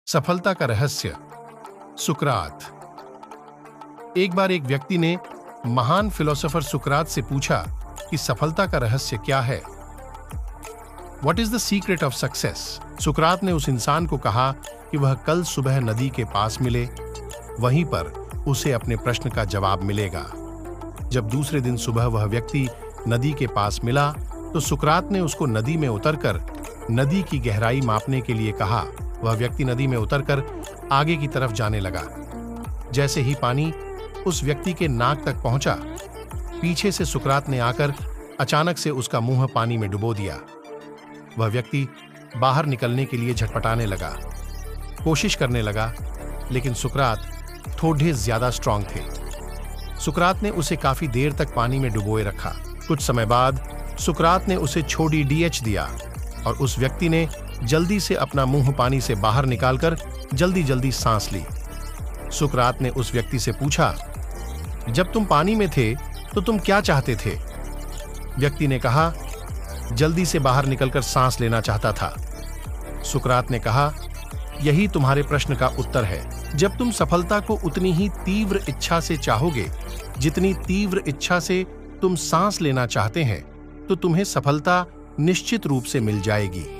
सफलता का रहस्य। सुकरात। एक बार एक व्यक्ति ने महान फिलोसोफर सुकरात से पूछा कि सफलता का रहस्य क्या है। What is the secret of success? सुकरात ने उस इंसान को कहा कि वह कल सुबह नदी के पास मिले, वहीं पर उसे अपने प्रश्न का जवाब मिलेगा। जब दूसरे दिन सुबह वह व्यक्ति नदी के पास मिला तो सुकरात ने उसको नदी में उतरकर नदी की गहराई मापने के लिए कहा। वह व्यक्ति नदी में उतरकर आगे की तरफ जाने लगा। जैसे ही पानी उस व्यक्ति के नाक तक पहुंचा, पीछे से सुकरात ने आकर अचानक से उसका मुंह पानी में डुबो दिया। वह व्यक्ति बाहर निकलने के लिए झटपटाने लगा, कोशिश करने लगा, लेकिन सुकरात थोड़े ज्यादा स्ट्रांग थे। सुकरात ने उसे काफी देर तक पानी में डुबोए रखा। कुछ समय बाद सुकरात ने उसे छोड़ी डीएच दिया और उस व्यक्ति ने जल्दी से अपना मुंह पानी से बाहर निकालकर जल्दी जल्दी सांस ली। सुकरात ने उस व्यक्ति से पूछा, जब तुम पानी में थे तो तुम क्या चाहते थे? व्यक्ति ने कहा, जल्दी से बाहर निकलकर सांस लेना चाहता था। सुकरात ने कहा, यही तुम्हारे प्रश्न का उत्तर है। जब तुम सफलता को उतनी ही तीव्र इच्छा से चाहोगे जितनी तीव्र इच्छा से तुम सांस लेना चाहते हैं, तो तुम्हें सफलता निश्चित रूप से मिल जाएगी।